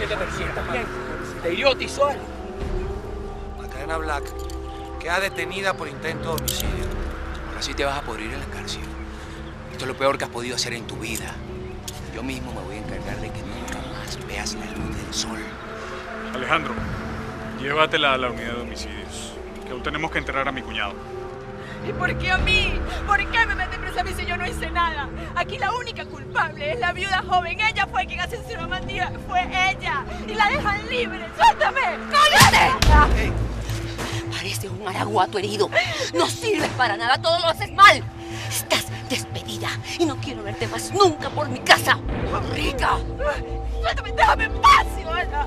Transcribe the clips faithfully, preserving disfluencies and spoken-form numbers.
que te sientas bien. ¿Te hirió, te hizo algo? Macarena Black queda detenida por intento de homicidio. Ahora sí te vas a pudrir en la cárcel. Esto es lo peor que has podido hacer en tu vida. Yo mismo me voy a encargar de que nunca más veas la luz del sol. Alejandro, llévatela a la unidad de homicidios, que aún tenemos que enterrar a mi cuñado. ¿Y por qué a mí? ¿Por qué me meten presa a mí si yo no hice nada? Aquí la única culpable es la viuda joven. Ella fue quien asesinó a Matías. Fue ella. Y la dejan libre. ¡Suéltame! ¡Cállate! Hey. Pareces un araguato herido. No sirves para nada. Todo lo haces mal. Estás despedida. Y no quiero verte más nunca por mi casa. ¡Rica! ¡Suéltame! ¡Déjame en paz, Ivana!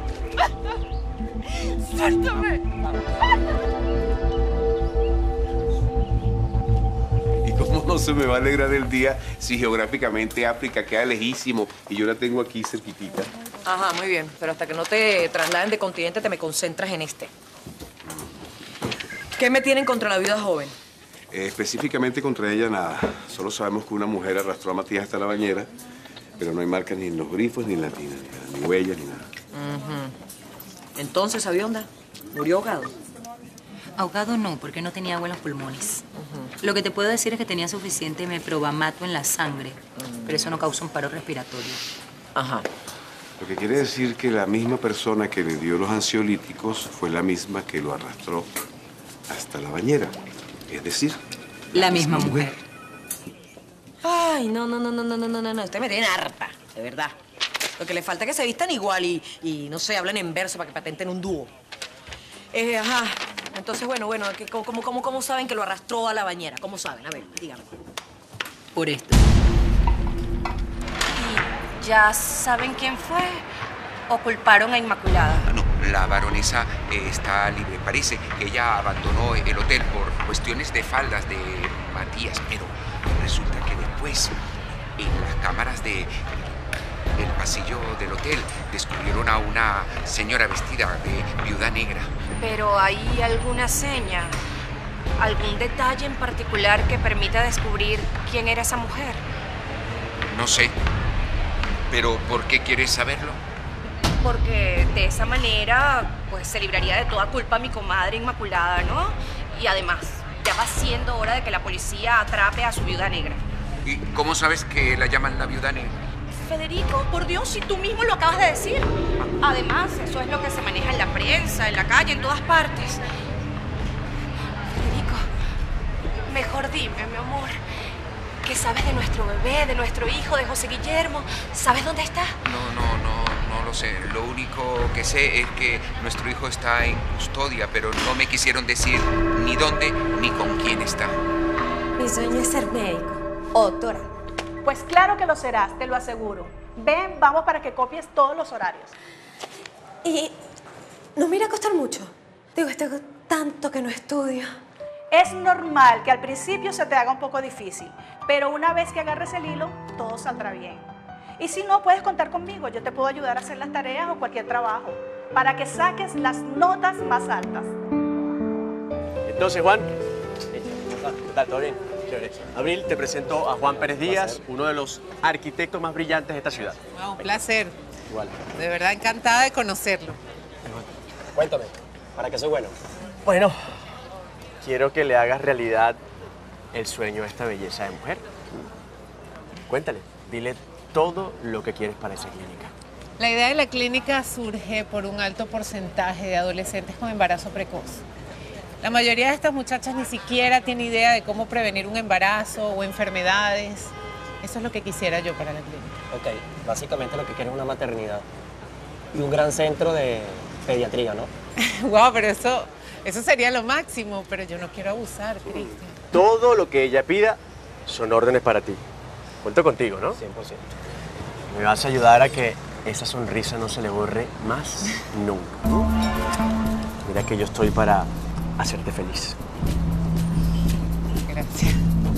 ¡Suéltame! ¿Cómo no se me va a alegrar el día si geográficamente África queda lejísimo y yo la tengo aquí cerquitita? Ajá, muy bien. Pero hasta que no te trasladen de continente, te me concentras en este. ¿Qué me tienen contra la viuda joven? Eh, específicamente contra ella nada. Solo sabemos que una mujer arrastró a Matías hasta la bañera, pero no hay marcas ni en los grifos, ni en la tina, ni, nada, ni huellas, ni nada. Uh-huh. Entonces, ¿Avionda murió ahogado? Ahogado no, porque no tenía agua en los pulmones. Uh-huh. Lo que te puedo decir es que tenía suficiente meprobamato en la sangre, uh-huh. pero eso no causa un paro respiratorio. Ajá. Lo que quiere decir que la misma persona que le dio los ansiolíticos fue la misma que lo arrastró hasta la bañera. Es decir, la, la misma, misma mujer. mujer. Ay, no, no, no, no, no, no, no, no. Usted me tiene harta, de verdad. Lo que le falta es que se vistan igual y, y no sé, hablen en verso para que patenten un dúo. Eh, ajá. Entonces, bueno, bueno, ¿cómo, cómo, ¿cómo saben que lo arrastró a la bañera? ¿Cómo saben? A ver, díganme. Por esto. ¿Y ya saben quién fue? ¿O culparon a Inmaculada? No, la baronesa eh, está libre. Parece que ella abandonó el hotel por cuestiones de faldas de Matías, pero resulta que después, en las cámaras de el pasillo del hotel, descubrieron a una señora vestida de viuda negra. ¿Pero hay alguna seña, algún detalle en particular que permita descubrir quién era esa mujer? No sé. ¿Pero por qué quieres saberlo? Porque de esa manera, pues, se libraría de toda culpa a mi comadre Inmaculada, ¿no? Y además, ya va siendo hora de que la policía atrape a su viuda negra. ¿Y cómo sabes que la llaman la viuda negra? Federico, por Dios, si tú mismo lo acabas de decir. Además, eso es lo que se maneja en la prensa, en la calle, en todas partes. Federico, mejor dime, mi amor, ¿qué sabes de nuestro bebé, de nuestro hijo, de José Guillermo? ¿Sabes dónde está? No, no, no, no lo sé. Lo único que sé es que nuestro hijo está en custodia, pero no me quisieron decir ni dónde ni con quién está. Mi sueño es ser médico o doctora. Pues claro que lo serás, te lo aseguro. Ven, vamos para que copies todos los horarios. Y no me irá a costar mucho. Digo, tengo tanto que no estudio. Es normal que al principio se te haga un poco difícil, pero una vez que agarres el hilo, todo saldrá bien. Y si no, puedes contar conmigo. Yo te puedo ayudar a hacer las tareas o cualquier trabajo para que saques las notas más altas. Entonces, Juan, ¿qué tal? ¿Todo bien? Abril, te presento a Juan Pérez Díaz, uno de los arquitectos más brillantes de esta ciudad. Wow, un placer. Igual. De verdad, encantada de conocerlo. Cuéntame, ¿para qué soy bueno? Bueno, quiero que le hagas realidad el sueño de esta belleza de mujer. Cuéntale, dile todo lo que quieres para esa clínica. La idea de la clínica surge por un alto porcentaje de adolescentes con embarazo precoz. La mayoría de estas muchachas ni siquiera tiene idea de cómo prevenir un embarazo o enfermedades. Eso es lo que quisiera yo para la clínica. Ok, básicamente lo que quieres es una maternidad y un gran centro de pediatría, ¿no? Wow, pero eso, eso sería lo máximo, pero yo no quiero abusar, Cristian. Todo lo que ella pida son órdenes para ti. Cuento contigo, ¿no? cien por ciento. Me vas a ayudar a que esa sonrisa no se le borre más nunca. Mira que yo estoy para hacerte feliz. Gracias.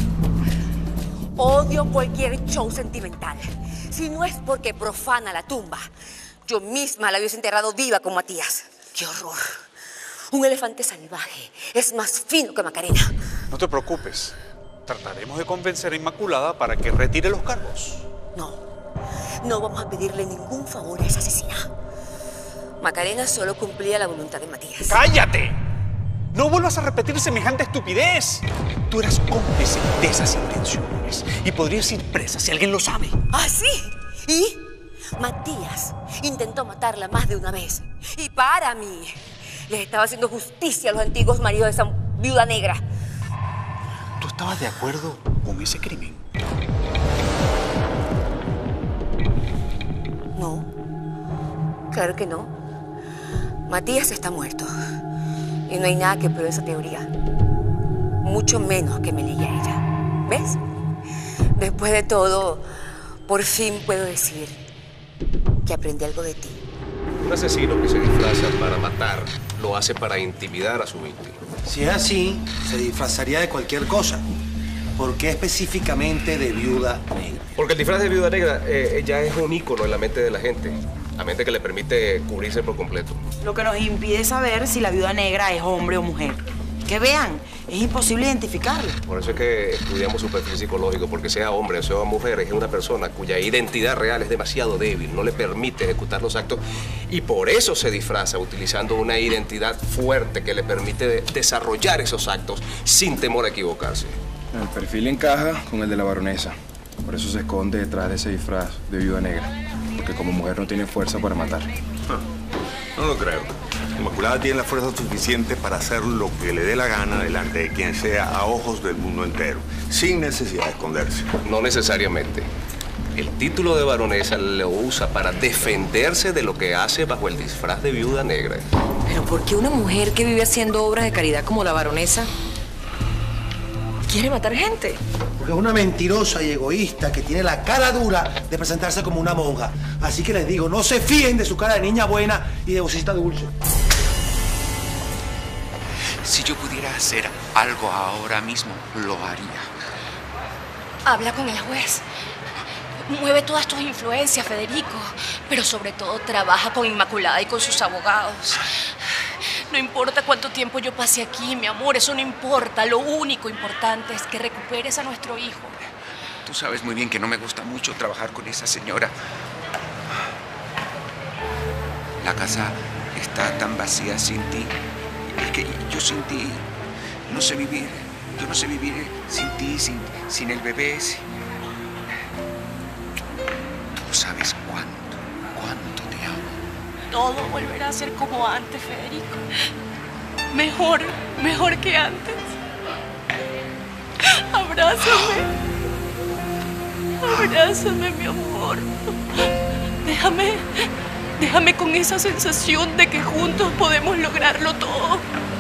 Odio cualquier show sentimental. Si no es porque profana la tumba, yo misma la hubiese enterrado viva con Matías. ¡Qué horror! Un elefante salvaje es más fino que Macarena. No te preocupes. Trataremos de convencer a Inmaculada para que retire los cargos. No, no vamos a pedirle ningún favor a esa asesina. Macarena solo cumplía la voluntad de Matías. ¡Cállate! No vuelvas a repetir semejante estupidez. Tú eras cómplice de esas intenciones y podrías ir presa si alguien lo sabe. ¿Ah, sí? ¿Y? Matías intentó matarla más de una vez. Y para mí, les estaba haciendo justicia a los antiguos maridos de esa viuda negra. ¿Tú estabas de acuerdo con ese crimen? No, claro que no. Matías está muerto. Y no hay nada que pruebe esa teoría. Mucho menos que me ligue a ella. ¿Ves? Después de todo, por fin puedo decir que aprendí algo de ti. Un asesino que se disfraza para matar lo hace para intimidar a su víctima. Si es así, se disfrazaría de cualquier cosa. ¿Por qué específicamente de viuda negra? Porque el disfraz de viuda negra eh, ya es un ícono en la mente de la gente. La mente que le permite cubrirse por completo. Lo que nos impide saber si la viuda negra es hombre o mujer. Que vean, es imposible identificarla. Por eso es que estudiamos su perfil psicológico, porque sea hombre o sea mujer, es una persona cuya identidad real es demasiado débil, no le permite ejecutar los actos y por eso se disfraza utilizando una identidad fuerte que le permite desarrollar esos actos sin temor a equivocarse. El perfil encaja con el de la baronesa, por eso se esconde detrás de ese disfraz de viuda negra, porque como mujer no tiene fuerza para matar. No lo creo. Inmaculada tiene la fuerza suficiente para hacer lo que le dé la gana delante de quien sea a ojos del mundo entero, sin necesidad de esconderse. No necesariamente. El título de baronesa lo usa para defenderse de lo que hace bajo el disfraz de viuda negra. Pero ¿por qué una mujer que vive haciendo obras de caridad como la baronesa quiere matar gente? Porque es una mentirosa y egoísta que tiene la cara dura de presentarse como una monja. Así que les digo, no se fíen de su cara de niña buena y de vocecita dulce. Si yo pudiera hacer algo ahora mismo, lo haría. Habla con el juez. Mueve todas tus influencias, Federico. Pero sobre todo trabaja con Inmaculada y con sus abogados. No importa cuánto tiempo yo pase aquí, mi amor, eso no importa. Lo único importante es que recuperes a nuestro hijo. Tú sabes muy bien que no me gusta mucho trabajar con esa señora. La casa está tan vacía sin ti. Es que yo sin ti no sé vivir. Yo no sé vivir sin ti, sin, sin el bebé. Sin... Tú sabes cuánto, cuánto te amo. Todo volverá a ser como antes, Federico. Mejor, mejor que antes. Abrázame. Abrázame, mi amor. Déjame, déjame con esa sensación de que juntos podemos lograrlo todo.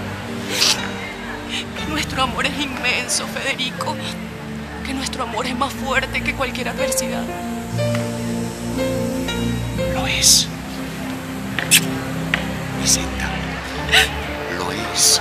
Que nuestro amor es inmenso, Federico. Que nuestro amor es más fuerte que cualquier adversidad. Lo es. Vicenta, lo es.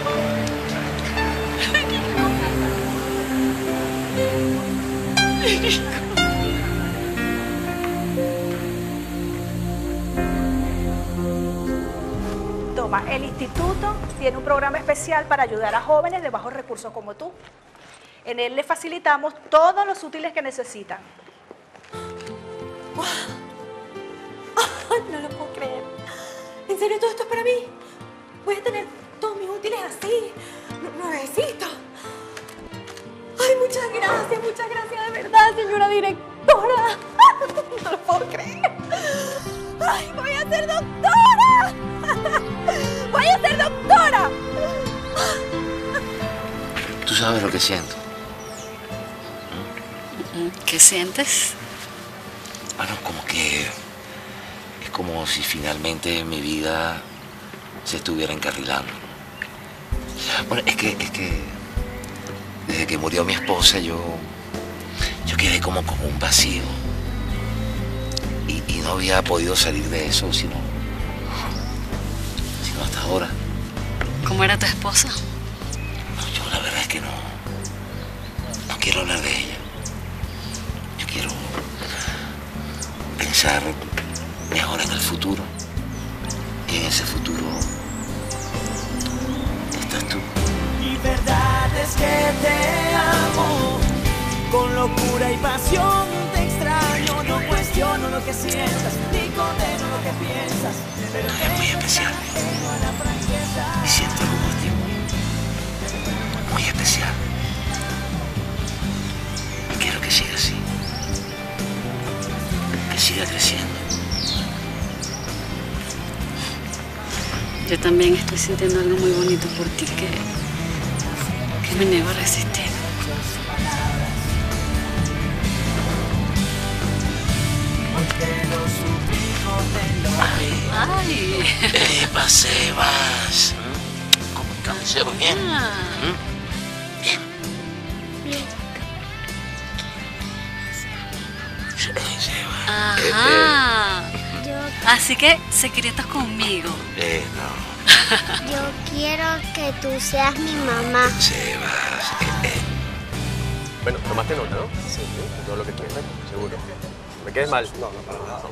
Toma, el instituto tiene un programa especial para ayudar a jóvenes de bajos recursos como tú. En él les facilitamos todos los útiles que necesitan. No lo puedo creer. ¿En serio todo esto es para mí? Voy a tener todos mis útiles así, nuevecitos. Ay, muchas gracias, muchas gracias de verdad, señora directora. No lo puedo creer. Ay, voy a ser doctora. Voy a ser doctora. ¿Tú sabes lo que siento? ¿Qué sientes? Bueno, como que... es como si finalmente mi vida se estuviera encarrilando. Bueno, es que... es que... desde que murió mi esposa, yo... yo quedé como con un vacío. Y, y no había podido salir de eso, sino... sino hasta ahora. ¿Cómo era tu esposa? No, yo la verdad es que no... no quiero hablar de ella. Yo quiero... pensar mejor en el futuro. Y en ese futuro... estás tú. Y verdad es que te amo. Con locura y pasión te extraño. No cuestiono lo que sientas, ni condeno lo que piensas. Pero te especial. Y siento algo por ti muy especial. Y quiero que siga así. Que siga creciendo. Yo también estoy sintiendo algo muy bonito por ti que, que me niego a resistir. Ay. ¡Epa, Sebas! ¿Cómo estás, Sebas? ¿Bien? Ah. ¿Mm? ¿Bien? Bien. Sebas. Ajá. Yo, Así que secretos conmigo. Eh, no. yo quiero que tú seas mi mamá. Sebas. Eh, eh. Bueno, tomaste nota, ¿no? Sí, sí. Todo lo que quieras, seguro. ¿Me quedes mal? No, no, para nada.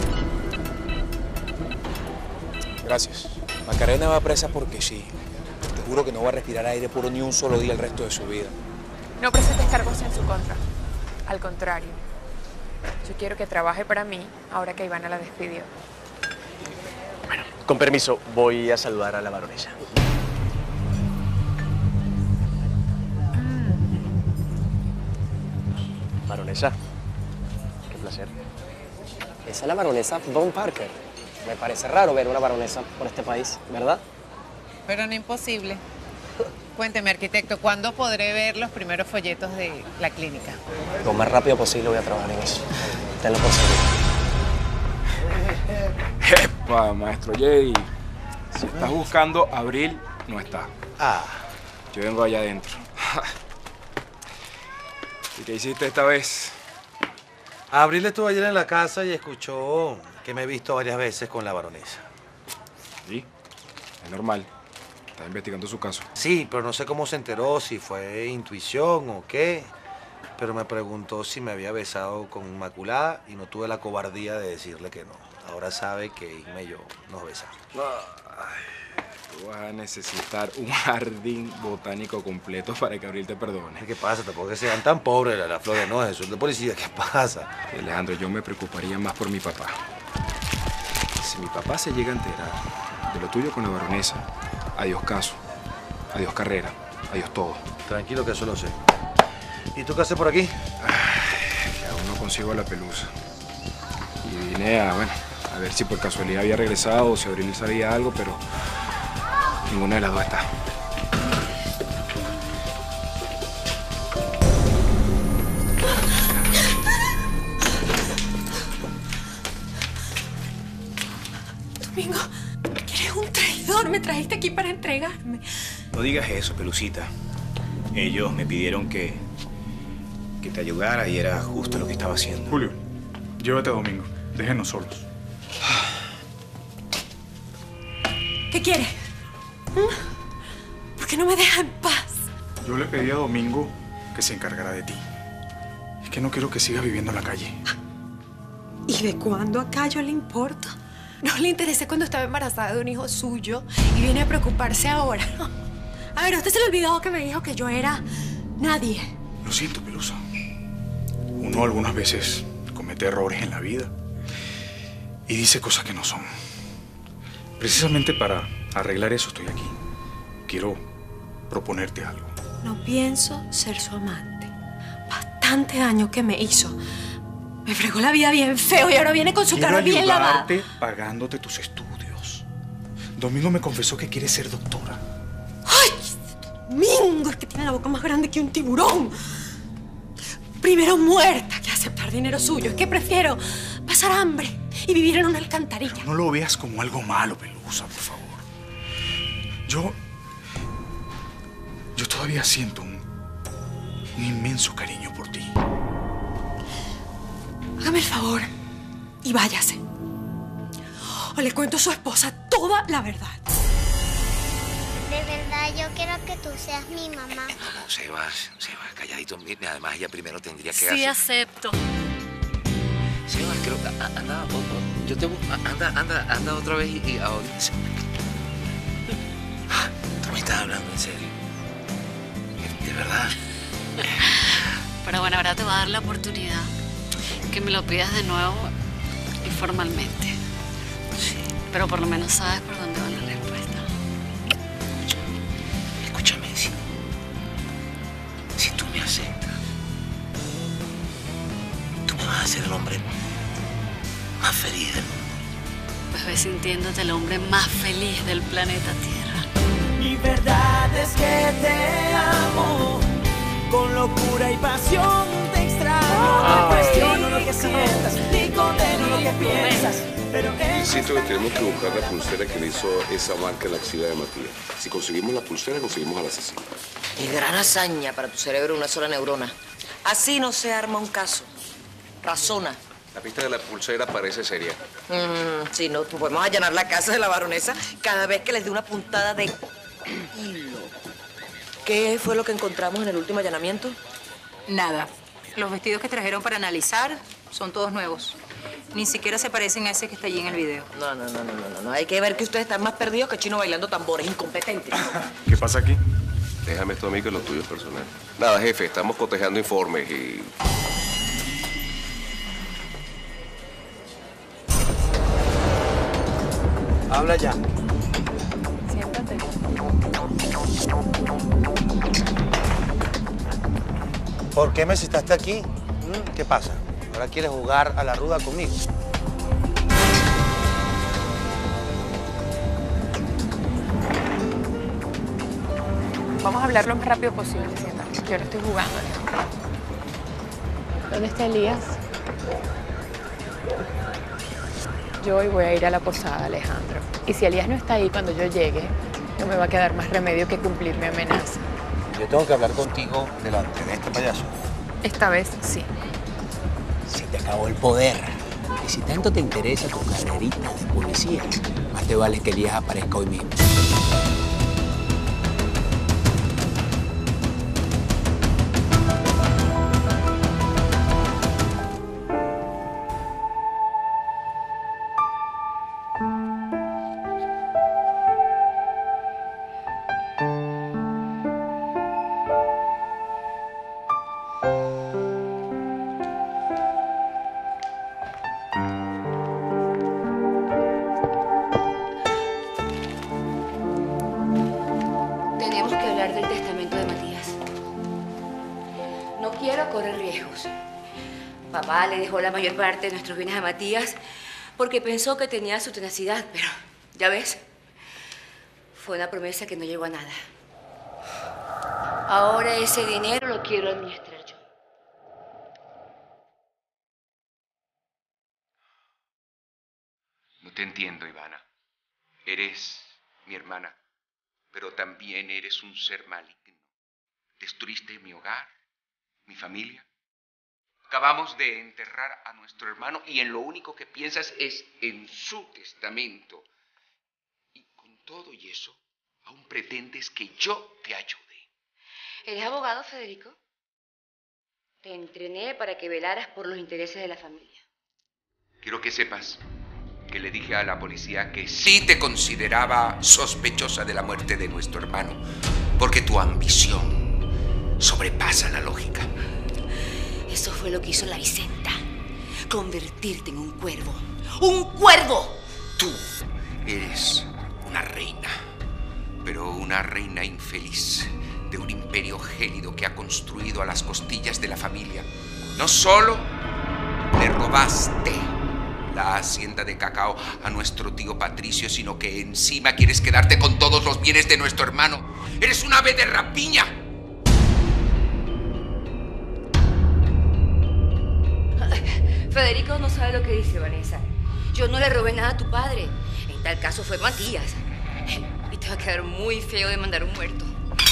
Gracias. Macarena va presa porque sí. Te juro que no va a respirar aire puro ni un solo día el resto de su vida. No presentes cargos en su contra. Al contrario. Yo quiero que trabaje para mí ahora que Ivana la despidió. Con permiso, voy a saludar a la baronesa. Baronesa, qué placer. Esa es la baronesa Von Parker. Me parece raro ver una baronesa por este país, ¿verdad? Pero no imposible. Cuénteme, arquitecto, ¿cuándo podré ver los primeros folletos de la clínica? Lo más rápido posible voy a trabajar en eso. Tenlo por seguro. Epa, maestro Jay. Si estás buscando Abril, no está. Ah. Yo vengo allá adentro. ¿Y qué hiciste esta vez? Abril estuvo ayer en la casa y escuchó que me he visto varias veces con la baronesa. Sí, es normal. Está investigando su caso. Sí, pero no sé cómo se enteró, si fue intuición o qué. Pero me preguntó si me había besado con Inmaculada y no tuve la cobardía de decirle que no. Ahora sabe que Inma y yo nos besamos. Ay, tú vas a necesitar un jardín botánico completo para que Abril te perdone. ¿Qué pasa? Tampoco que sean tan pobres las la flores, no, eso es de policía. ¿Qué pasa? Alejandro, yo me preocuparía más por mi papá. Si mi papá se llega a enterar de lo tuyo con la baronesa, adiós caso, adiós carrera, adiós todo. Tranquilo que eso lo sé. ¿Y tú qué haces por aquí? Ay, que aún no consigo la pelusa. Y vine a, bueno, a ver si por casualidad había regresado o si Abril sabía algo, pero ninguna de las dos está. Domingo, eres un traidor. Me trajiste aquí para entregarme. No digas eso, Pelucita. Ellos me pidieron que, que te ayudara y era justo lo que estaba haciendo. Julio, llévate a Domingo. Déjenos solos. ¿Qué quiere? ¿Mm? ¿Por qué no me deja en paz? Yo le pedí a Domingo que se encargara de ti. Es que no quiero que sigas viviendo en la calle. ¿Y de cuándo acá yo le importo? No le interesé cuando estaba embarazada de un hijo suyo y viene a preocuparse ahora. A ver, ¿a usted se le olvidó que me dijo que yo era nadie? Lo siento, Pelusa. Uno algunas veces comete errores en la vida y dice cosas que no son. Precisamente para arreglar eso estoy aquí. Quiero proponerte algo. No pienso ser su amante. Bastante daño que me hizo. Me fregó la vida bien feo y ahora viene con su cara bien lavada. Quiero ayudarte pagándote tus estudios. Domingo me confesó que quiere ser doctora. ¡Ay! Domingo es que tiene la boca más grande que un tiburón. Primero muerta que aceptar dinero suyo. Es que prefiero pasar hambre y vivir en una alcantarilla. Pero no lo veas como algo malo, Pelusa, por favor. Yo... Yo todavía siento un, un inmenso cariño por ti. Hágame el favor y váyase. O le cuento a su esposa toda la verdad. De verdad, yo quiero que tú seas mi mamá. No, Sebas, Sebas, calladito. Mira, además ella primero tendría que Sí, hacer... acepto. Sebas, creo que... a- Anda, o- o- yo te... bu- a- Anda, anda, anda otra vez y, y ahorita... se- Ah, Tú me estás hablando en serio. De verdad. Pero bueno, ahora te voy a dar la oportunidad que me lo pidas de nuevo y formalmente. Sí. Pero por lo menos sabes por dónde ser el hombre más feliz del mundo. Pues ves sintiéndote el hombre más feliz del planeta Tierra. Mi verdad es que te amo, con locura y pasión te extraño. No cuestiono lo que sientas, ni condeno lo que piensas. Pero Insisto que tenemos que buscar la pulsera que le hizo esa marca en la axila de Matías. Si conseguimos la pulsera, conseguimos al asesino. Y gran hazaña para tu cerebro, una sola neurona. Así no se arma un caso. Razona. La pista de la pulsera parece seria. Mm, sí, no, podemos allanar la casa de la baronesa cada vez que les dé una puntada de hilo. ¿Qué fue lo que encontramos en el último allanamiento? Nada. Los vestidos que trajeron para analizar son todos nuevos. Ni siquiera se parecen a ese que está allí en el video. No, no, no, no, no, no, no. Hay que ver que ustedes están más perdidos que Chino bailando tambores, incompetentes. ¿Qué pasa aquí? Déjame esto a mí que lo tuyo es personal. Nada, jefe, estamos cotejando informes y... Habla ya. Siéntate. ¿Por qué me citaste aquí? ¿Mm? ¿Qué pasa? ¿Ahora quieres jugar a la ruda conmigo? Vamos a hablar lo más rápido posible, siéntate. Yo no estoy jugando, Alejandro. ¿Dónde está Elías? Yo hoy voy a ir a la posada, Alejandro. Y si Elías no está ahí cuando yo llegue, no me va a quedar más remedio que cumplir mi amenaza. Yo tengo que hablar contigo delante de este payaso. Esta vez sí. Se te acabó el poder. Y si tanto te interesa tu carrerita de policía, más te vale que Elías aparezca hoy mismo. Tenemos que hablar del testamento de Matías. No quiero correr riesgos. Papá le dejó la mayor parte de nuestros bienes a Matías porque pensó que tenía su tenacidad, pero ya ves, fue una promesa que no llegó a nada. Ahora ese dinero lo quiero administrar yo. No te entiendo, Ivana. Eres mi hermana, pero también eres un ser maligno. Destruiste mi hogar, mi familia. Acabamos de enterrar a nuestro hermano y en lo único que piensas es en su testamento. Y con todo y eso, aún pretendes que yo te ayude. ¿Eres abogado, Federico? Te entrené para que velaras por los intereses de la familia. Quiero que sepas que le dije a la policía que sí te consideraba sospechosa de la muerte de nuestro hermano, porque tu ambición sobrepasa la lógica. Eso fue lo que hizo la Vicenta. Convertirte en un cuervo. ¡Un cuervo! Tú eres una reina, pero una reina infeliz de un imperio gélido que ha construido a las costillas de la familia. No solo le robaste la hacienda de Cacao a nuestro tío Patricio, sino que encima quieres quedarte con todos los bienes de nuestro hermano. ¡Eres un ave de rapiña! Federico no sabe lo que dice, Vanessa. Yo no le robé nada a tu padre. En tal caso fue Matías. Y te va a quedar muy feo de mandar un muerto.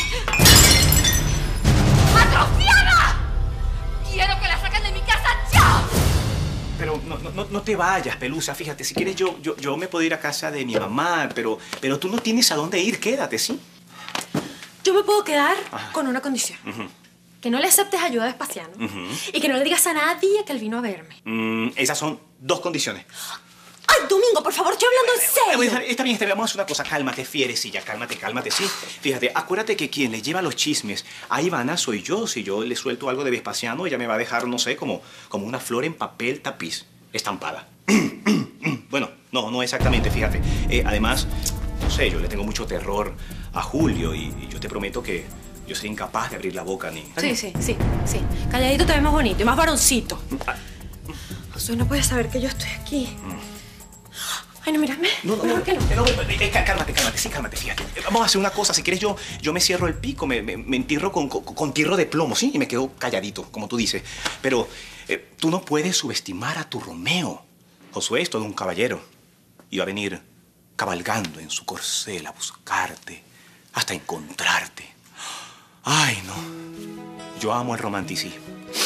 ¡Atrofiada! ¡Quiero que la saquen de mi casa ya! Pero no, no, no te vayas, Pelusa. Fíjate, si quieres yo, yo, yo me puedo ir a casa de mi mamá, pero, pero tú no tienes a dónde ir. Quédate, ¿sí? Yo me puedo quedar Ajá. con una condición. Uh-huh. Que no le aceptes ayuda a Vespasiano Uh-huh. y que no le digas a nadie que él vino a verme. Mm, esas son dos condiciones. ¡Ay, Domingo, por favor, estoy hablando en serio! Está bien, está bien, vamos a hacer una cosa. Cálmate, fierecilla, cálmate, cálmate, sí. Fíjate, acuérdate que quien le lleva los chismes a Ivana soy yo. Si yo le suelto algo de Vespasiano, ella me va a dejar, no sé, como, como una flor en papel tapiz, estampada. Bueno, no, no exactamente, fíjate. Eh, además, no sé, yo le tengo mucho terror a Julio y, y yo te prometo que yo seré incapaz de abrir la boca ni... Sí, sí, sí, sí. Calladito te ves más bonito y más varoncito. Josué no puede saber que yo estoy aquí. Ay, no, mírame. No, no, no, no, no, eh, cálmate, cálmate, sí, cálmate, fíjate. Vamos a hacer una cosa, si quieres yo, yo me cierro el pico, me, me, me entierro con, con, con tierro de plomo, ¿sí? Y me quedo calladito, como tú dices. Pero eh, tú no puedes subestimar a tu Romeo. Josué es todo un caballero. Y va a venir cabalgando en su corcel a buscarte, hasta encontrarte. Ay, no. Yo amo el romanticismo.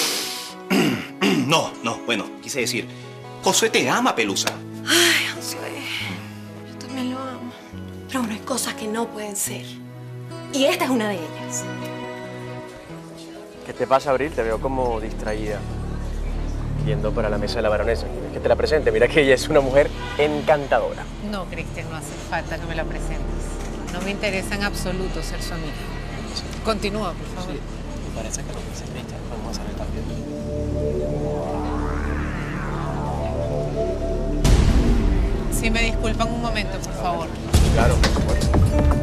No, no, bueno, quise decir, Josué te ama, Pelusa. Ay, Josué, yo también lo amo. Pero bueno, hay cosas que no pueden ser. Y esta es una de ellas. ¿Qué te pasa, Abril? Te veo como distraída. Yendo para la mesa de la baronesa. ¿Quieres que te la presente? Mira que ella es una mujer encantadora. No, Cristian, no hace falta que me la presentes. No me interesa en absoluto ser su amiga. Continúa, por favor. Sí, me parece que lo que dice Cristian podemos hacer también. Si me disculpan un momento, por favor. Claro, por supuesto.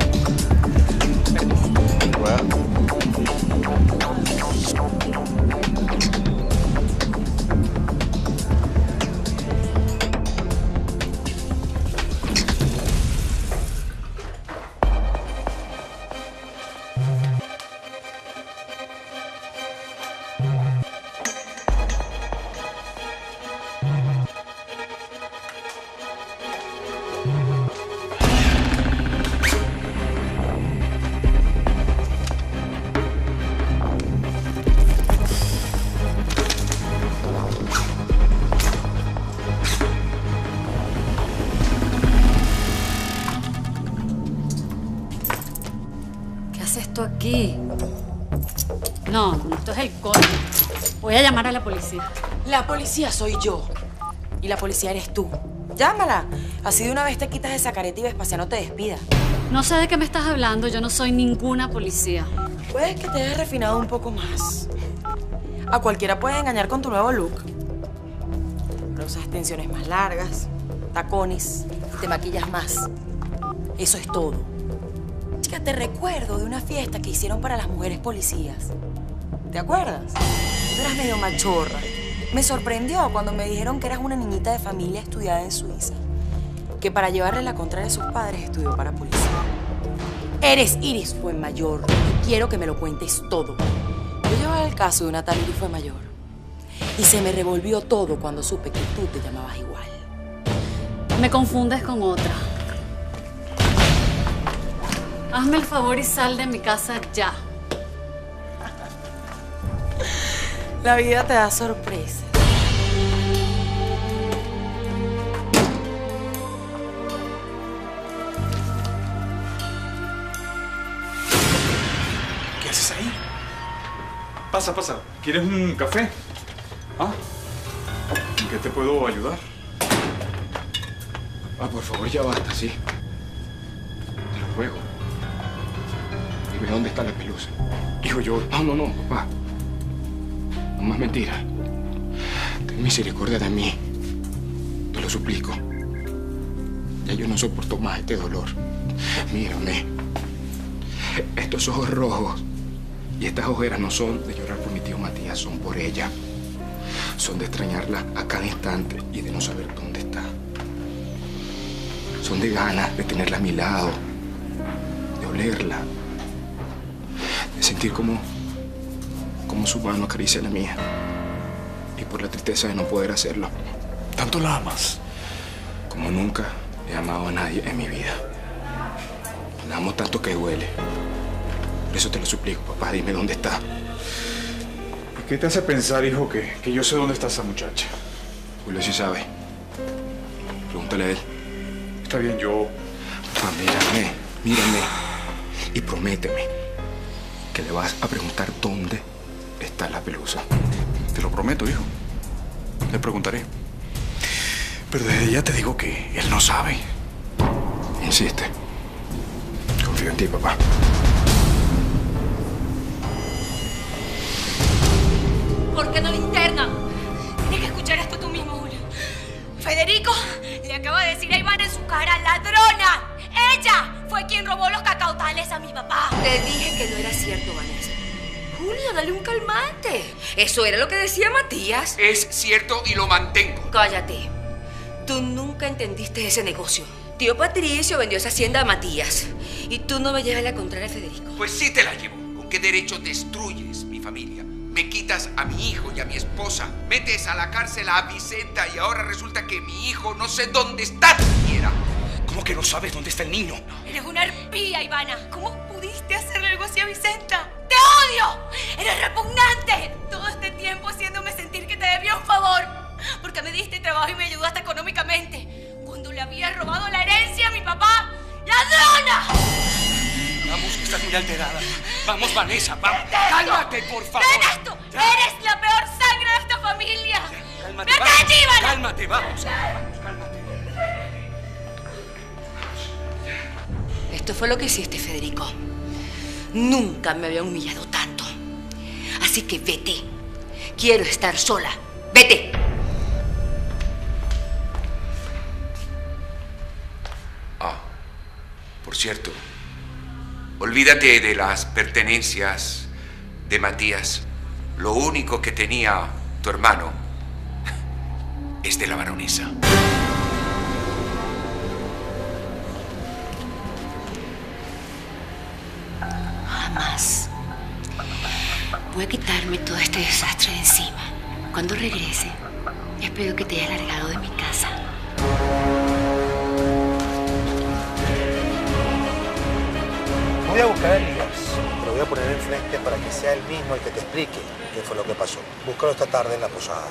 Aquí. No, esto es el colmo. Voy a llamar a la policía. La policía soy yo. Y la policía eres tú. Llámala. Así de una vez te quitas esa careta y Vespasiano te despida. No sé de qué me estás hablando. Yo no soy ninguna policía. Puedes que te hayas refinado un poco más. A cualquiera puedes engañar con tu nuevo look. Pero usas extensiones más largas, tacones, te maquillas más. Eso es todo. Chica, te recuerdo de una fiesta que hicieron para las mujeres policías. ¿Te acuerdas? Tú eras medio machorra. Me sorprendió cuando me dijeron que eras una niñita de familia estudiada en Suiza, que para llevarle la contraria a sus padres estudió para policía. Eres Iris Fuenmayor y quiero que me lo cuentes todo. Yo llevaba el caso de una tal Iris Fuenmayor y se me revolvió todo cuando supe que tú te llamabas igual. Me confundes con otra. Hazme el favor y sal de mi casa ya. La vida te da sorpresa. ¿Qué haces ahí? Pasa, pasa. ¿Quieres un café? ¿Ah? ¿En qué te puedo ayudar? Ah, por favor, ya basta, ¿sí? Te lo ruego. Dime dónde está la Pelusa. Hijo, yo... No, no, no, papá. No más mentiras. Ten misericordia de mí. Te lo suplico. Ya yo no soporto más este dolor. Mírame. Estos ojos rojos y estas ojeras no son de llorar por mi tío Matías, son por ella. Son de extrañarla a cada instante y de no saber dónde está. Son de ganas de tenerla a mi lado, de olerla, de sentir como, como su mano acaricia la mía. Y por la tristeza de no poder hacerlo. ¿Tanto la amas? Como nunca he amado a nadie en mi vida. La amo tanto que duele. Por eso te lo suplico, papá, dime dónde está. ¿Y qué te hace pensar, hijo, que, que yo sé dónde está esa muchacha? Julio sí sabe. Pregúntale a él. Está bien, yo... Papá, mírame, mírame. Y prométeme que le vas a preguntar dónde está la Pelusa. Te lo prometo, hijo. Le preguntaré. Pero desde ya te digo que él no sabe. Insiste. Confío en ti, papá. ¿Por qué no lo internan? Tienes que escuchar esto tú mismo, Julio. Federico le acaba de decir a Iván en su cara, ¡ladrona! ¡Ella fue quien robó los cacautales a mi papá! Te dije que no era cierto, Vanessa. Julio, dale un calmante. Eso era lo que decía Matías. Es cierto y lo mantengo. Cállate. Tú nunca entendiste ese negocio. Tío Patricio vendió esa hacienda a Matías. Y tú no me llevas la contraria a Federico. Pues sí te la llevo. ¿Con qué derecho destruyes mi familia? Me quitas a mi hijo y a mi esposa. Metes a la cárcel a Vicenta y ahora resulta que mi hijo no sé dónde está siquiera. ¿Cómo que no sabes dónde está el niño? Eres una arpía, Ivana. ¿Cómo pudiste hacerle algo así a Vicenta? ¡Te odio! ¡Eres repugnante! Todo este tiempo haciéndome sentir que te debía un favor. Porque me diste trabajo y me ayudaste económicamente. Cuando le había robado la herencia a mi papá. ¡Ladrona! Vamos, que estás muy alterada. Vamos, Vanessa, vamos. ¡Detesto! Cálmate, por favor. ¡Detesto! ¡Eres la peor sangre de esta familia! Cálmate, ¡Vete vamos. allí, Ivana! Cálmate, vamos. Vamos, cálmate. Esto fue lo que hiciste, Federico. Nunca me había humillado tanto. Así que vete. Quiero estar sola. ¡Vete! Ah, por cierto, olvídate de las pertenencias de Matías. Lo único que tenía tu hermano es de la baronesa. Jamás voy a quitarme todo este desastre de encima. Cuando regrese, espero que te hayas largado de mi casa. Voy a buscar a Elías. Lo voy a poner enfrente para que sea él mismo el que te explique qué fue lo que pasó. Búscalo esta tarde en la posada.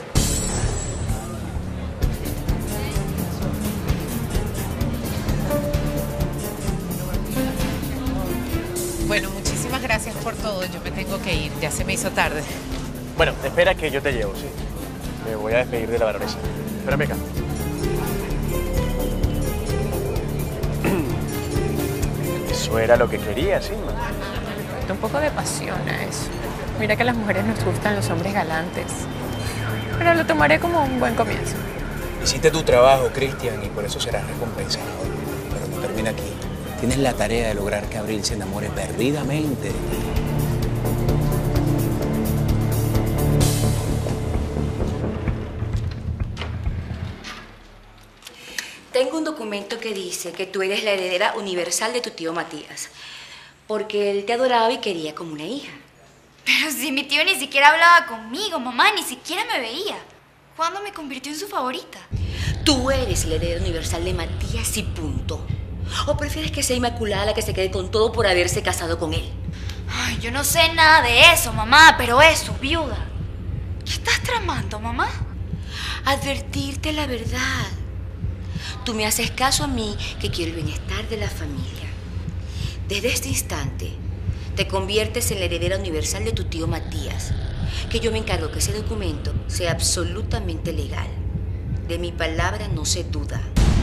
Bueno, muchísimas gracias por todo. Yo me tengo que ir. Ya se me hizo tarde. Bueno, espera que yo te llevo, ¿sí? Me voy a despedir de la baronesa. Espérame acá. Eso era lo que quería, ¿sí? Un poco de pasión a eso. Mira que a las mujeres nos gustan los hombres galantes. Pero lo tomaré como un buen comienzo. Hiciste tu trabajo, Cristian, y por eso serás recompensado. Pero no termina aquí. Tienes la tarea de lograr que Abril se enamore perdidamente de ti. Tengo un documento que dice que tú eres la heredera universal de tu tío Matías. Porque él te adoraba y quería como una hija. Pero si mi tío ni siquiera hablaba conmigo, mamá, ni siquiera me veía. ¿Cuándo me convirtió en su favorita? Tú eres la heredera universal de Matías y punto. ¿O prefieres que sea Inmaculada la que se quede con todo por haberse casado con él? Ay, yo no sé nada de eso, mamá, pero es su viuda. ¿Qué estás tramando, mamá? Advertirte la verdad. Tú me haces caso a mí, que quiero el bienestar de la familia. Desde este instante, te conviertes en la heredera universal de tu tío Matías, que yo me encargo que ese documento sea absolutamente legal. De mi palabra no se duda.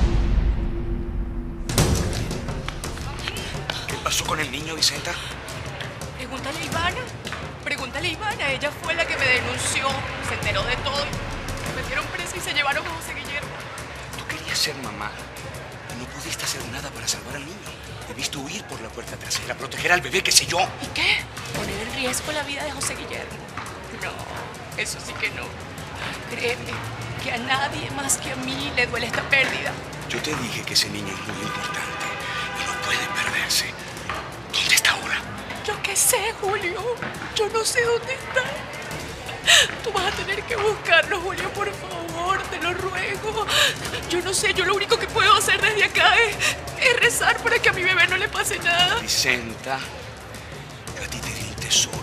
¿Qué pasó con el niño, Vicenta? Pregúntale a Ivana. Pregúntale a Ivana. Ella fue la que me denunció. Se enteró de todo. Me metieron presa y se llevaron a José Guillermo. Tú querías ser mamá y no pudiste hacer nada para salvar al niño. Debiste huir por la puerta trasera, proteger al bebé, qué sé yo. ¿Y qué? ¿Poner en riesgo la vida de José Guillermo? No, eso sí que no. Créeme que a nadie más que a mí le duele esta pérdida. Yo te dije que ese niño es muy importante y no puede perderse. ¿Dónde está ahora? Yo qué sé, Julio. Yo no sé dónde está. Tú vas a tener que buscarlo, Julio, por favor, te lo ruego. Yo no sé, yo lo único que puedo hacer desde acá es, es rezar para que a mi bebé no le pase nada. Vicenta, a ti te di un tesoro.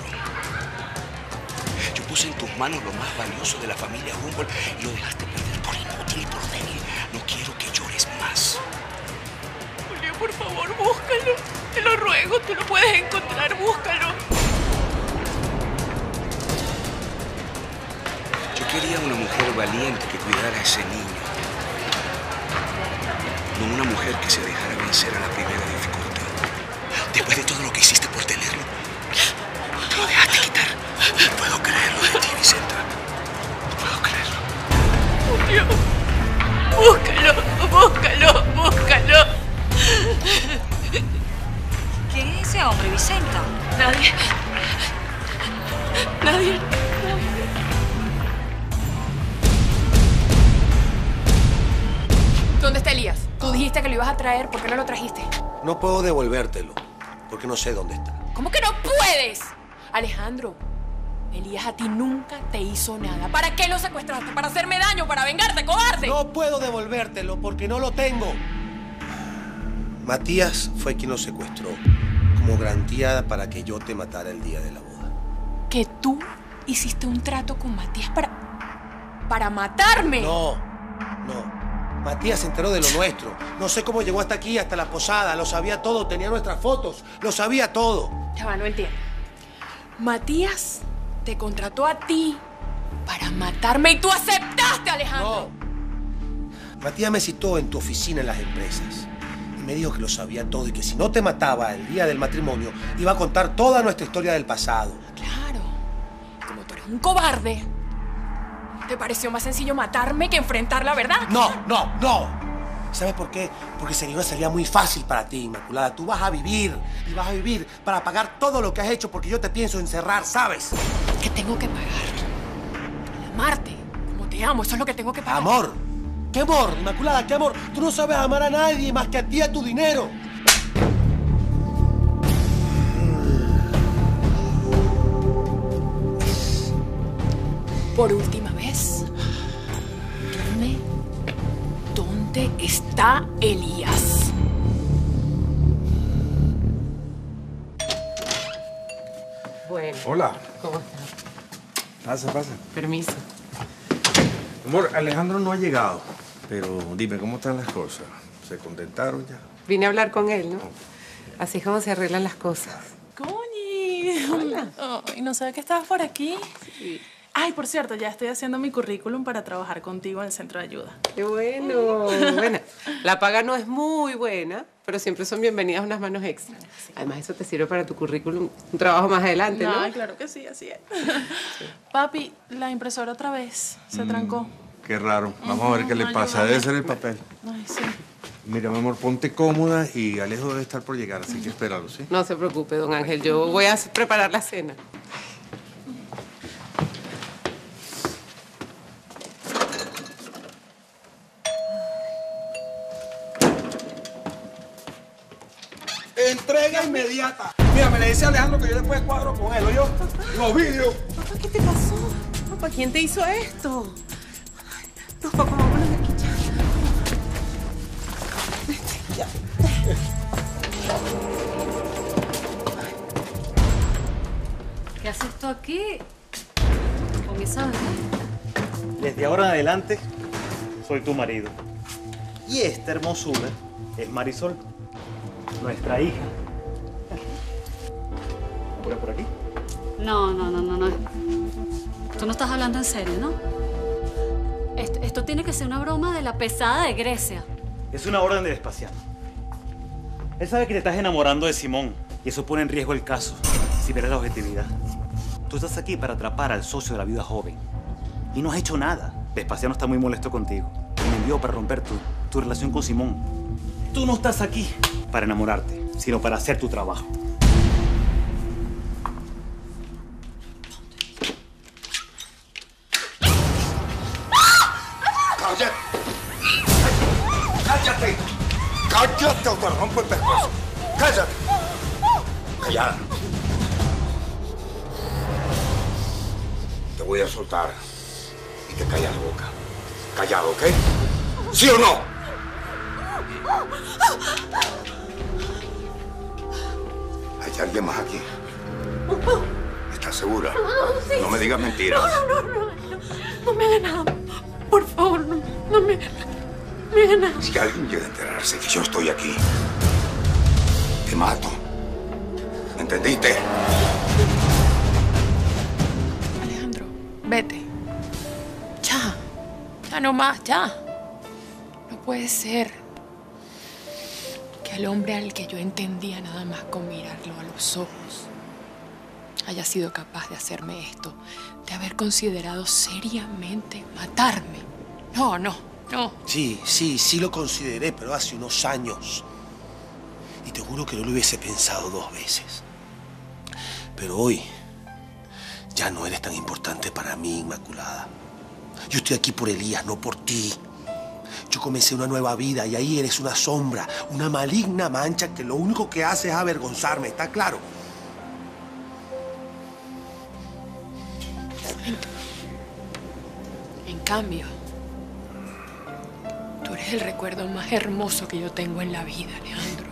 Yo puse en tus manos lo más valioso de la familia Humboldt y lo dejaste perder por inútil y por débil. No quiero que llores más. Julio, por favor, búscalo. Te lo ruego, tú lo puedes encontrar, búscalo. Yo quería una mujer valiente que cuidara a ese niño. No una mujer que se dejara vencer a la primera dificultad. Después de todo lo que hiciste por tenerlo, te lo dejaste quitar. No puedo creerlo de ti, Vicenta. No puedo creerlo. Julio, búscalo, búscalo, búscalo. ¿Quién es ese hombre, Vicenta? Nadie. Tú dijiste que lo ibas a traer, ¿por qué no lo trajiste? No puedo devolvértelo, porque no sé dónde está. ¿Cómo que no puedes? Alejandro, Elías a ti nunca te hizo nada. ¿Para qué lo secuestraste? ¿Para hacerme daño? ¿Para vengarte, cobarde? No puedo devolvértelo porque no lo tengo. Matías fue quien lo secuestró, como garantía para que yo te matara el día de la boda. ¿Que tú hiciste un trato con Matías para... para matarme? No, no. Matías se enteró de lo nuestro. No sé cómo llegó hasta aquí, hasta la posada. Lo sabía todo, tenía nuestras fotos. Lo sabía todo. Ya va, no entiendo. Matías te contrató a ti para matarme y tú aceptaste, Alejandro. No. Matías me citó en tu oficina en las empresas. Y me dijo que lo sabía todo y que si no te mataba el día del matrimonio, iba a contar toda nuestra historia del pasado. Claro. Como tú eres un cobarde, ¿te pareció más sencillo matarme que enfrentar la verdad? No, no, no. ¿Sabes por qué? Porque sería una salida muy fácil para ti, Inmaculada. Tú vas a vivir y vas a vivir para pagar todo lo que has hecho porque yo te pienso encerrar, ¿sabes? ¿Qué tengo que pagar? Amarte, como te amo, eso es lo que tengo que pagar. Amor. ¿Qué amor, Inmaculada? ¿Qué amor? Tú no sabes amar a nadie más que a ti y a tu dinero. Por última vez, dime dónde está Elías. Bueno. Hola. ¿Cómo estás? Pasa, pasa. Permiso. Amor, Alejandro no ha llegado, pero dime, ¿cómo están las cosas? ¿Se contentaron ya? Vine a hablar con él, ¿no? Así es como se arreglan las cosas. ¡Coñi! Hola. Ay, no sabía que estabas por aquí. Sí. Ay, por cierto, ya estoy haciendo mi currículum para trabajar contigo en el centro de ayuda. ¡Qué bueno! Bueno, la paga no es muy buena, pero siempre son bienvenidas unas manos extra. Sí. Además, eso te sirve para tu currículum, un trabajo más adelante, ¿no? Ay, claro que sí, así es. Sí. Papi, la impresora otra vez se mm, trancó. Qué raro. Vamos uh-huh, a ver qué le pasa. Ayúdame. Debe ser el papel. Ay, sí. Mira, mi amor, ponte cómoda y Alejo debe estar por llegar, así que espéralo, ¿sí? No se preocupe, don Ángel. Yo voy a preparar la cena. Entrega inmediata. Mira, me le dice a Alejandro que yo después cuadro con él, ¿oyó? Los vídeos. Papá, ¿qué te pasó? Papá, ¿quién te hizo esto? No, papá, vámonos de aquí ya. Ya. ¿Qué haces tú aquí con esa bebé? Desde ahora en adelante, soy tu marido. Y esta hermosura es Marisol, nuestra hija. ¿Voy por aquí? No, no, no, no, no. Tú no estás hablando en serio, ¿no? Esto, esto tiene que ser una broma de la pesada de Grecia. Es una orden de Vespasiano. Él sabe que te estás enamorando de Simón y eso pone en riesgo el caso si pierdes la objetividad. Tú estás aquí para atrapar al socio de la viuda joven y no has hecho nada. Vespasiano está muy molesto contigo. Me envió para romper tu, tu relación con Simón. Tú no estás aquí para enamorarte, sino para hacer tu trabajo. ¡Cállate! ¡Cállate! ¡Cállate o te rompo el pescuezo! ¡Cállate! ¡Callada! Te voy a soltar y te callas la boca. Callado, ¿ok? ¿Sí o no? ¿Hay alguien más aquí? ¿Estás segura? Sí, no me digas mentiras. No, no, no, no, no me haga nada. Por favor, no, no me, me haga nada. Si alguien llega a enterarse que yo estoy aquí, te mato. ¿Entendiste? Alejandro, vete. Ya. Ya no más, ya. No puede ser que el hombre al que yo entendía nada más con mirarlo a los ojos haya sido capaz de hacerme esto, de haber considerado seriamente matarme. No, no, no. Sí, sí, sí lo consideré, pero hace unos años. Y te juro que no lo hubiese pensado dos veces. Pero hoy ya no eres tan importante para mí, Inmaculada. Yo estoy aquí por Elías, no por ti. Yo comencé una nueva vida y ahí eres una sombra, una maligna mancha que lo único que hace es avergonzarme, ¿está claro? En cambio, tú eres el recuerdo más hermoso que yo tengo en la vida, Alejandro.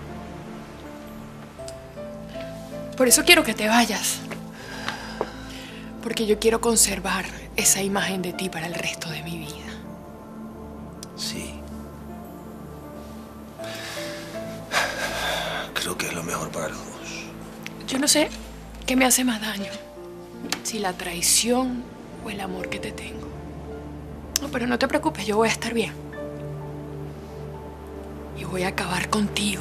Por eso quiero que te vayas. Porque yo quiero conservar esa imagen de ti para el resto de mi vida. Sí. Creo que es lo mejor para los dos. Yo no sé qué me hace más daño. Si la traición o el amor que te tengo. No, pero no te preocupes, yo voy a estar bien. Y voy a acabar contigo.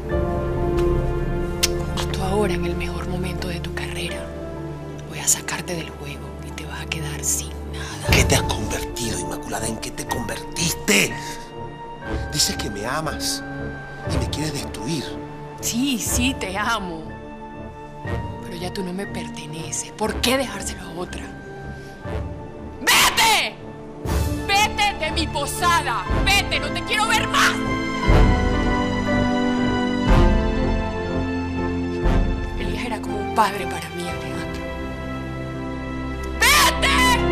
Justo ahora, en el mejor momento de tu carrera. Voy a sacarte del juego y te vas a quedar sin nada. ¿Qué te has convertido, Inmaculada? ¿En qué te convertiste? Dices que me amas y me quieres destruir. Sí, sí, te amo. Pero ya tú no me perteneces. ¿Por qué dejárselo a otra? ¡Vete! ¡Vete de mi posada! ¡Vete! ¡No te quiero ver más! Elías era como un padre para mí, Alejandro. ¡Vete!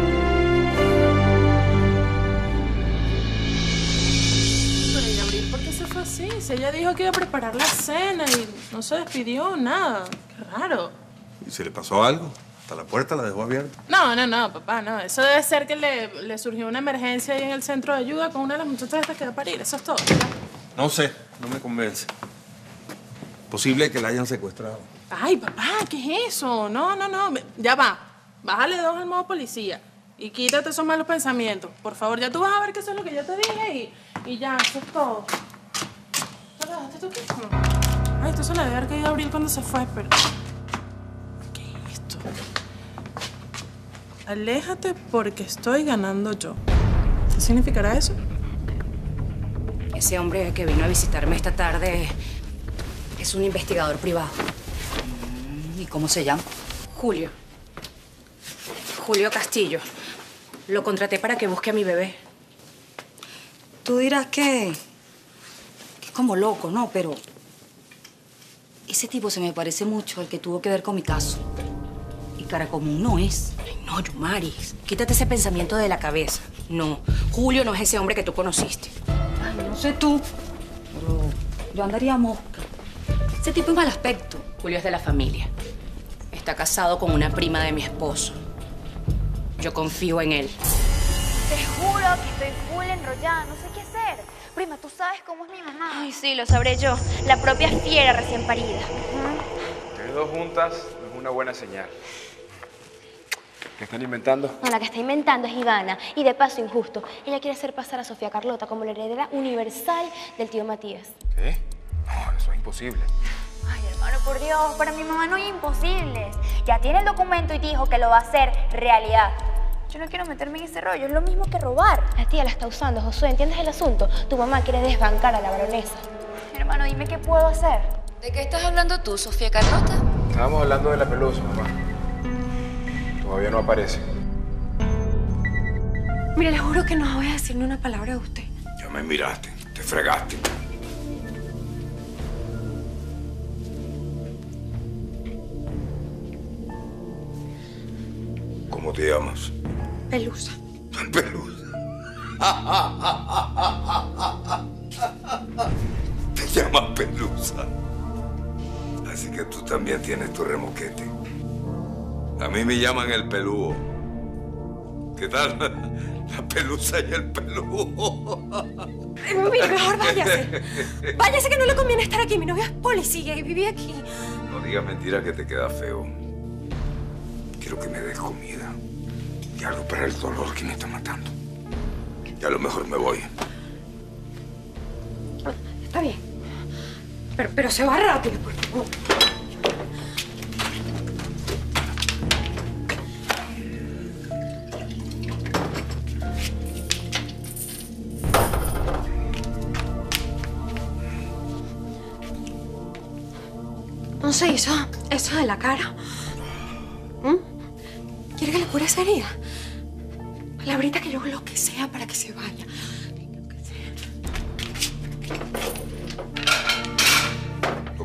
Pero ¿y Gabriel por qué se fue así? Si ella dijo que iba a preparar la cena y no se despidió, nada. Qué raro. ¿Y se le pasó algo? Hasta la puerta la dejó abierta. No, no, no, papá, no. Eso debe ser que le, le surgió una emergencia ahí en el centro de ayuda con una de las muchachas estas que va a parir. Eso es todo. No sé, no me convence. Posible que la hayan secuestrado. Ay, papá, ¿qué es eso? No, no, no. Ya va. Bájale dos al modo policía. Y quítate esos malos pensamientos. Por favor, ya tú vas a ver que eso es lo que yo te dije y, y ya, eso es todo. ¿Te dejaste tú qué? Ay, esto se le debe haber caído a Abril cuando se fue, pero... ¿Qué es esto? Aléjate porque estoy ganando yo. ¿Qué significará eso? Ese hombre que vino a visitarme esta tarde es un investigador privado. ¿Y cómo se llama? Julio. Julio Castillo. Lo contraté para que busque a mi bebé. Tú dirás que... que es como loco, ¿no? Pero... ese tipo se me parece mucho al que tuvo que ver con mi caso. Y cara común no es. Ay, no, Yumaris. Quítate ese pensamiento de la cabeza. No, Julio no es ese hombre que tú conociste. Ay, no sé tú, pero yo andaría mosca. Ese tipo es mal aspecto. Julio es de la familia. Está casado con una prima de mi esposo. Yo confío en él. Te juro que estoy full enrollada, no sé qué hacer. Prima, ¿tú sabes cómo es mi mamá? Ay, sí, lo sabré yo. La propia fiera recién parida. Ustedes dos juntas no es una buena señal. ¿Qué están inventando? No, la que está inventando es Ivana. Y de paso, injusto. Ella quiere hacer pasar a Sofía Carlota como la heredera universal del tío Matías. ¿Qué? No, eso es imposible. Ay, hermano, por Dios, para mi mamá no hay imposibles. Ya tiene el documento y dijo que lo va a hacer realidad. Yo no quiero meterme en ese rollo, es lo mismo que robar. La tía la está usando, Josué, ¿entiendes el asunto? Tu mamá quiere desbancar a la baronesa. Hermano, dime qué puedo hacer. ¿De qué estás hablando tú, Sofía Carlota? Estábamos hablando de la pelusa, mamá. Todavía no aparece. Mire, le juro que no voy a decir ni una palabra de usted. Ya me miraste, te fregaste. ¿Cómo te llamas? Pelusa. Pelusa. Te llamas Pelusa. Así que tú también tienes tu remoquete. A mí me llaman el pelúo. ¿Qué tal? La pelusa y el pelúo. Mire, mejor váyase. Váyase que no le conviene estar aquí. Mi novia es policía y vive aquí. No digas mentira que te queda feo. Quiero que me des comida y algo para el dolor que me está matando. Y a lo mejor me voy. Está bien. Pero, pero se va rápido, por favor. No se hizo eso de la cara. ¿Mm? ¿Quiere que le cure esa herida? Palabrita que yo lo que sea para que se vaya. Lo que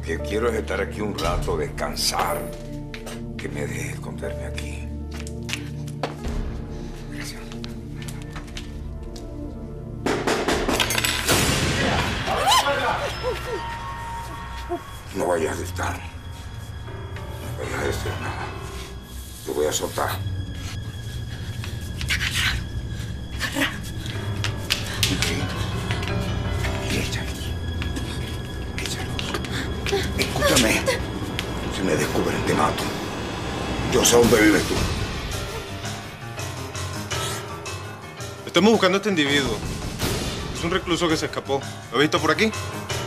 que quiero es estar aquí un rato, descansar. Que me deje esconderme aquí. Gracias. No vayas a gritar. No vayas a decir nada. Te voy a soltar. Y échalos. Échalos. Escúchame. Si me descubren, te mato. Yo sé dónde vives tú. Estamos buscando a este individuo. Es un recluso que se escapó. ¿Lo has visto por aquí?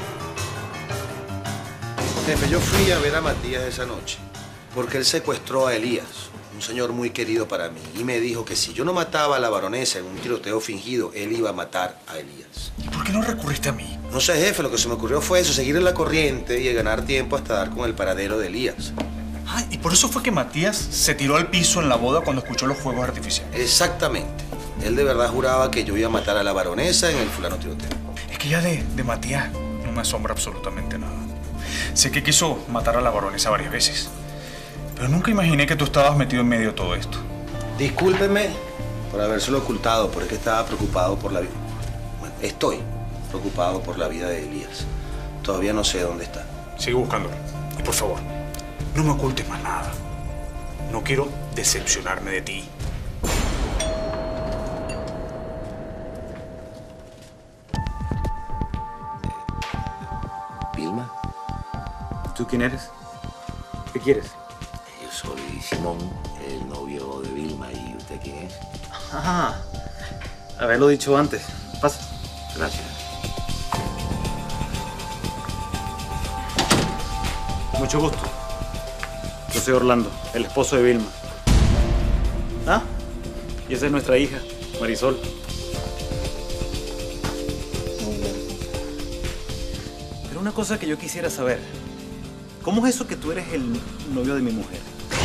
Jefe, yo fui a ver a Matías esa noche porque él secuestró a Elías, un señor muy querido para mí, y me dijo que si yo no mataba a la baronesa en un tiroteo fingido, él iba a matar a Elías. ¿Y por qué no recurriste a mí? No sé, jefe, lo que se me ocurrió fue eso, seguir en la corriente y ganar tiempo hasta dar con el paradero de Elías. Ah, y por eso fue que Matías se tiró al piso en la boda cuando escuchó los fuegos artificiales. Exactamente. Él de verdad juraba que yo iba a matar a la baronesa en el fulano tiroteo. Es que ya de, de Matías no me asombra absolutamente nada. Sé que quiso matar a la baronesa varias veces, pero nunca imaginé que tú estabas metido en medio de todo esto. Discúlpeme por habérselo ocultado, porque estaba preocupado por la vida. Bueno, estoy preocupado por la vida de Elías. Todavía no sé dónde está. Sigue buscándolo. Y por favor, no me ocultes más nada. No quiero decepcionarme de ti. ¿Vilma? ¿Tú quién eres? ¿Qué quieres? Yo soy Simón, el novio de Vilma. ¿Y usted quién es? Ah, haberlo dicho antes. Pasa. Gracias. Mucho gusto. Yo soy Orlando, el esposo de Vilma. Ah, y esa es nuestra hija, Marisol. Muy bien. Pero una cosa que yo quisiera saber. ¿Cómo es eso que tú eres el novio de mi mujer?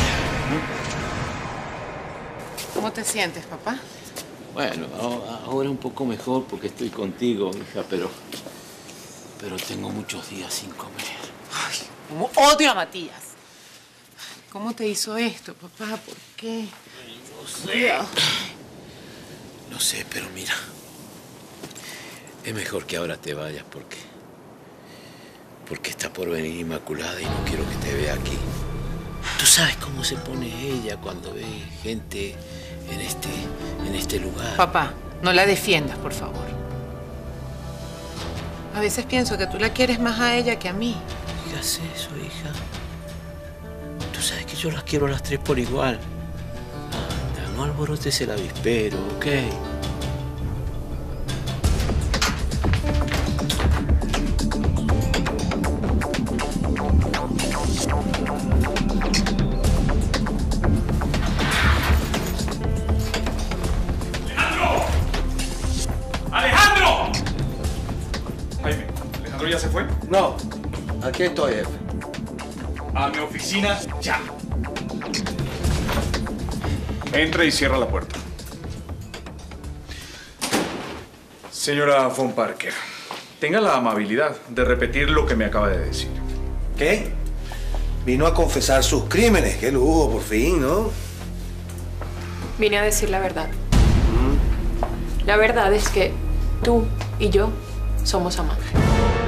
¿Cómo te sientes, papá? Bueno, ahora un poco mejor porque estoy contigo, hija, pero... Pero tengo muchos días sin comer. Ay, como odio a Matías. ¿Cómo te hizo esto, papá? ¿Por qué? No sé. No sé, pero mira. Es mejor que ahora te vayas porque... Porque está por venir Inmaculada y no quiero que te vea aquí. Tú sabes cómo se pone ella cuando ve gente en este, en este lugar. Papá, no la defiendas, por favor. A veces pienso que tú la quieres más a ella que a mí. No digas eso, hija. Tú sabes que yo las quiero a las tres por igual. Anda, no alborotes el avispero, ¿ok? ¡Alejandro! Jaime, ¿Alejandro ya se fue? No, aquí estoy, jefe. A mi oficina, ya. Entra y cierra la puerta. Señora Von Parker, tenga la amabilidad de repetir lo que me acaba de decir. ¿Qué? Vino a confesar sus crímenes. Qué lujo, por fin, ¿no? Vine a decir la verdad. La verdad es que tú y yo somos amantes.